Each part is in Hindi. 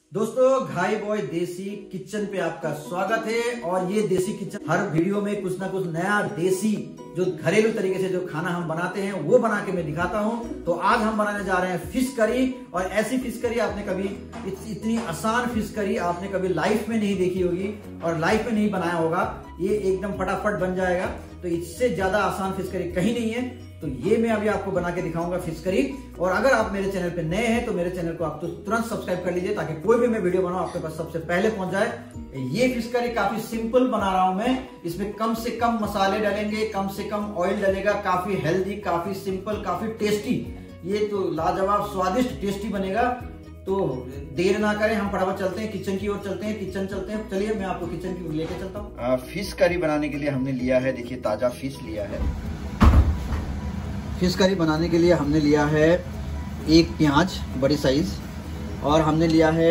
दोस्तों, घाई बॉय देसी किचन पे आपका स्वागत है। और ये देसी किचन हर वीडियो में कुछ ना कुछ नया देसी जो घरेलू तरीके से जो खाना हम बनाते हैं वो बना के मैं दिखाता हूँ। तो आज हम बनाने जा रहे हैं फिश करी। और ऐसी फिश करी आपने कभी इतनी आसान फिश करी आपने कभी लाइफ में नहीं देखी होगी और लाइफ में नहीं बनाया होगा। ये एकदम फटाफट बन जाएगा। तो इससे ज्यादा आसान फिश करी कहीं नहीं है। तो ये मैं अभी आपको बना के दिखाऊंगा फिश करी। और अगर आप मेरे चैनल पे नए हैं तो मेरे चैनल को आप तो तुरंत सब्सक्राइब कर लीजिए ताकि कोई भी मैं वीडियो बनाऊं आपके पास सबसे पहले पहुंच जाए। ये फिश करी काफी सिंपल बना रहा हूं मैं। इसमें कम से कम मसाले डालेंगे, कम से कम ऑयल डलेगा। काफी हेल्दी, काफी सिंपल, काफी टेस्टी। ये तो लाजवाब स्वादिष्ट टेस्टी बनेगा। तो देर ना करें, हम फटाफट चलते हैं किचन की ओर चलते हैं। चलिए मैं आपको किचन की ओर लेके चलता हूँ। फिश करी बनाने के लिए हमने लिया है, देखिए ताजा फिश लिया है। फिश करी बनाने के लिए हमने लिया है एक प्याज बड़ी साइज, और हमने लिया है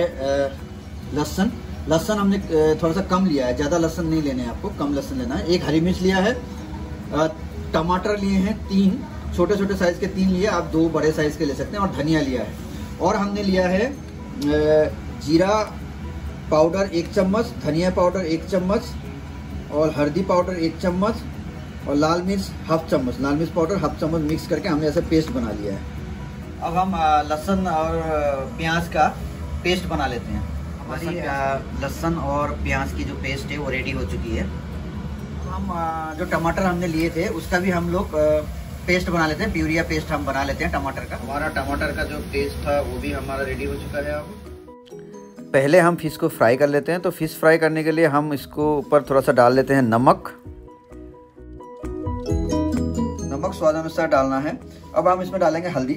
लहसुन हमने थोड़ा सा कम लिया है, ज़्यादा लहसुन नहीं लेने हैं आपको, कम लहसुन लेना है। एक हरी मिर्च लिया है। टमाटर लिए हैं 3, छोटे छोटे साइज के 3 लिए, आप 2 बड़े साइज के ले सकते हैं। और धनिया लिया है। और हमने लिया है जीरा पाउडर 1 चम्मच, धनिया पाउडर 1 चम्मच, और हल्दी पाउडर 1 चम्मच, और लाल मिर्च हाफ चम्मच, लाल मिर्च पाउडर हाफ चम्मच मिक्स करके हमने ऐसा पेस्ट बना लिया है। अब हम लहसुन और प्याज का पेस्ट बना लेते हैं। हमारी लहसुन और प्याज की जो पेस्ट है वो रेडी हो चुकी है। हम जो टमाटर हमने लिए थे उसका भी हम लोग पेस्ट बना लेते हैं, प्यूरिया पेस्ट हम बना लेते हैं टमाटर का। हमारा टमाटर का जो पेस्ट था वो भी हमारा रेडी हो चुका है। अब पहले हम फिश को फ्राई कर लेते हैं। तो फिश फ्राई करने के लिए हम इसको ऊपर थोड़ा सा डाल लेते हैं नमक स्वाद अनुसार डालना है। अब हम इसमें डालेंगे हल्दी।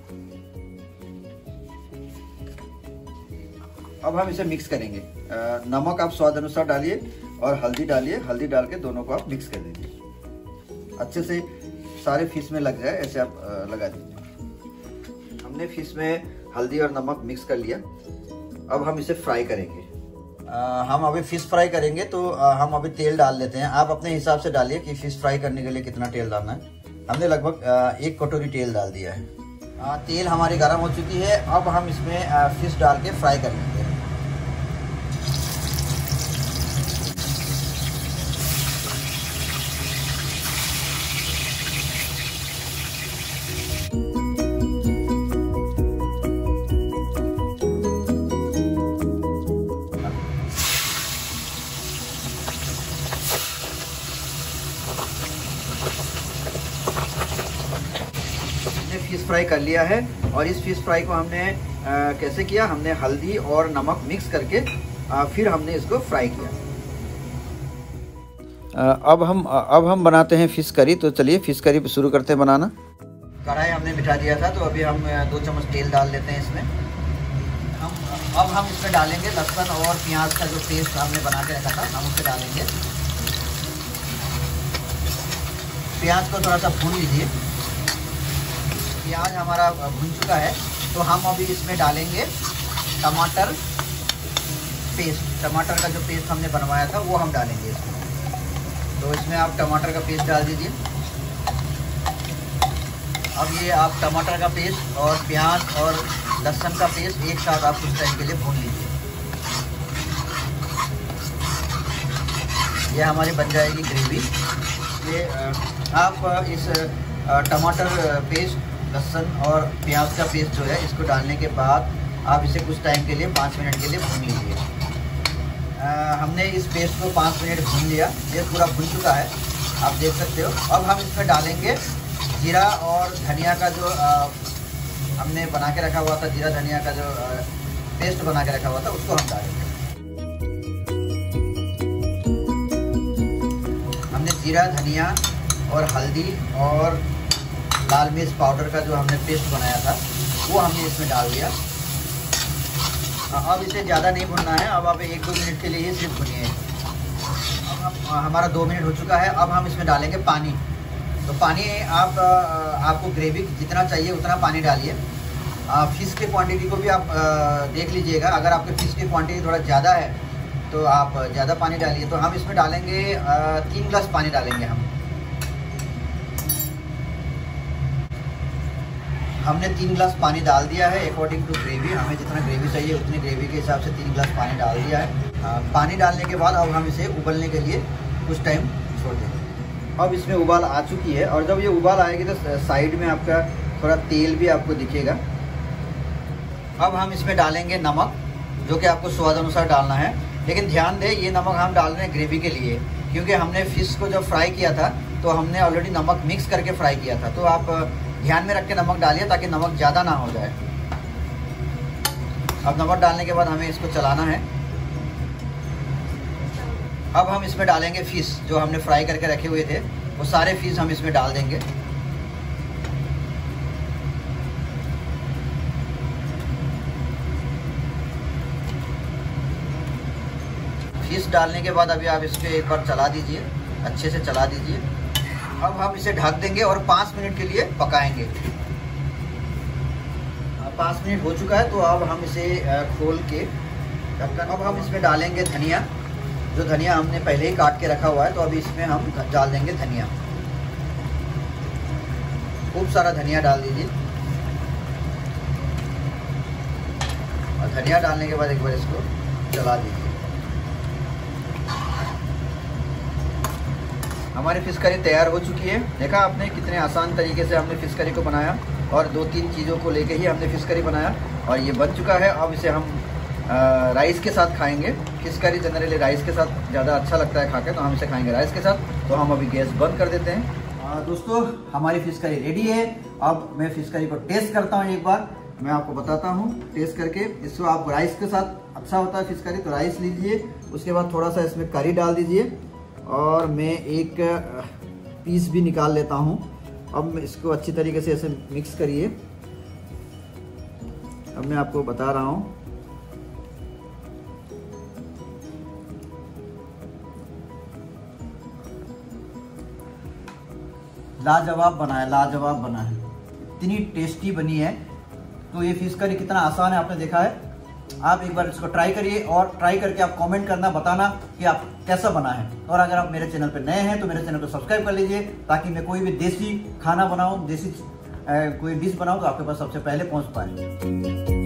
अब हम इसे मिक्स करेंगे। नमक आप स्वाद अनुसार डालिए और हल्दी डालिए। हल्दी डाल के दोनों को आप मिक्स कर दीजिए, अच्छे से सारे फिश में लग जाए, ऐसे आप लगा दीजिए। हमने फिश में हल्दी और नमक मिक्स कर लिया। अब हम इसे फ्राई करेंगे। हम अभी फिश फ्राई करेंगे तो हम अभी तेल डाल लेते हैं। आप अपने हिसाब से डालिए कि फिश फ्राई करने के लिए कितना तेल डालना है। हमने लगभग 1 कटोरी तेल डाल दिया है। तेल हमारी गर्म हो चुकी है। अब हम इसमें फिश डाल के फ्राई कर लेंगे। फिश फ्राई कर लिया है। और इस फिश फ्राई को हमने कैसे किया, हमने हल्दी और नमक मिक्स करके फिर हमने इसको फ्राई किया। अब हम बनाते हैं फिश करी। तो चलिए फिश करी शुरू करते हैं बनाना। कढ़ाई हमने बिठा दिया था, तो अभी हम 2 चम्मच तेल डाल लेते हैं इसमें। अब हम इसमें डालेंगे लहसुन और प्याज का जो पेस्ट हमने बना के रखा था, हम उसे डालेंगे। प्याज को थोड़ा सा भून लीजिए। प्याज हमारा भुन चुका है, तो हम अभी इसमें डालेंगे टमाटर पेस्ट। टमाटर का जो पेस्ट हमने बनवाया था वो हम डालेंगे इसमें। तो इसमें आप टमाटर का पेस्ट डाल दीजिए। अब ये आप टमाटर का पेस्ट और प्याज और लहसुन का पेस्ट एक साथ आप कुछ टाइम के लिए भून लीजिए। ये हमारी बन जाएगी ग्रेवी। ये आप इस टमाटर पेस्ट, लहसुन और प्याज का पेस्ट जो है इसको डालने के बाद आप इसे कुछ टाइम के लिए 5 मिनट के लिए भून लीजिए। हमने इस पेस्ट को 5 मिनट भून लिया। ये पूरा भून चुका है, आप देख सकते हो। अब हम इसमें डालेंगे जीरा और धनिया का जो हमने बना के रखा हुआ था, जीरा धनिया का जो पेस्ट बना के रखा हुआ था उसको हम डालेंगे। हमने जीरा, धनिया और हल्दी और लाल मिर्च पाउडर का जो हमने पेस्ट बनाया था वो हमने इसमें डाल दिया। अब इसे ज़्यादा नहीं भुनना है। अब आप 1-2 मिनट के लिए ही सिर्फ भुनिए। अब हमारा 2 मिनट हो चुका है। अब हम इसमें डालेंगे पानी। तो पानी आपको ग्रेवी जितना चाहिए उतना पानी डालिए। फिश की क्वांटिटी को भी आप देख लीजिएगा। अगर आपके फिश की क्वांटिटी थोड़ा ज़्यादा है तो आप ज़्यादा पानी डालिए। तो हम इसमें डालेंगे 3 गिलास पानी डालेंगे हम। हमने 3 गिलास पानी डाल दिया है अकॉर्डिंग टू ग्रेवी। हमें जितना ग्रेवी चाहिए उतनी ग्रेवी के हिसाब से 3 गिलास पानी डाल दिया है। पानी डालने के बाद अब हम इसे उबलने के लिए कुछ टाइम छोड़ देंगे। अब इसमें उबाल आ चुकी है और जब ये उबाल आएगी तो साइड में आपका थोड़ा तेल भी आपको दिखेगा। अब हम इसमें डालेंगे नमक, जो कि आपको स्वाद अनुसार डालना है। लेकिन ध्यान दें, ये नमक हम डाल रहे हैं ग्रेवी के लिए, क्योंकि हमने फिश को जब फ्राई किया था तो हमने ऑलरेडी नमक मिक्स करके फ्राई किया था। तो आप ध्यान में रख के नमक डालिए ताकि नमक ज़्यादा ना हो जाए। अब नमक डालने के बाद हमें इसको चलाना है। अब हम इसमें डालेंगे फिश जो हमने फ्राई करके रखे हुए थे, वो सारे फिश हम इसमें डाल देंगे। फिश डालने के बाद अभी आप इस पर एक बार चला दीजिए, अच्छे से चला दीजिए। अब हम इसे ढक देंगे और 5 मिनट के लिए पकाएंगे। 5 मिनट हो चुका है तो अब हम इसे खोल के ढक्कन, अब हम इसमें डालेंगे धनिया, जो धनिया हमने पहले ही काट के रखा हुआ है। तो अभी इसमें हम डाल देंगे धनिया, खूब सारा धनिया डाल दीजिए। और धनिया डालने के बाद एक बार इसको चला दीजिए। हमारी फिश करी तैयार हो चुकी है। देखा आपने कितने आसान तरीके से हमने फिश करी को बनाया और 2-3 चीज़ों को लेके ही हमने फिश करी बनाया और ये बन चुका है। अब इसे हम राइस के साथ खाएंगे। फिश करी जनरली राइस के साथ ज़्यादा अच्छा लगता है खाके, तो हम इसे खाएंगे राइस के साथ। तो हम अभी गैस बंद कर देते हैं। दोस्तों, हमारी फिश करी रेडी है। अब मैं फिश करी को टेस्ट करता हूँ। एक बार मैं आपको बताता हूँ टेस्ट करके। इसको आप राइस के साथ अच्छा होता है फिश करी, तो राइस लीजिए, उसके बाद थोड़ा सा इसमें करी डाल दीजिए और मैं एक पीस भी निकाल लेता हूँ। अब इसको अच्छी तरीके से ऐसे मिक्स करिए। अब मैं आपको बता रहा हूँ, लाजवाब बना है, लाजवाब बना है, इतनी टेस्टी बनी है। तो ये फिश करी कितना आसान है आपने देखा है। आप एक बार इसको ट्राई करिए और ट्राई करके आप कमेंट करना, बताना कि आप कैसा बना है। और अगर आप मेरे चैनल पर नए हैं तो मेरे चैनल को सब्सक्राइब कर लीजिए, ताकि मैं कोई भी देसी खाना बनाऊं, देसी कोई डिश बनाऊं तो आपके पास सबसे पहले पहुंच पाए।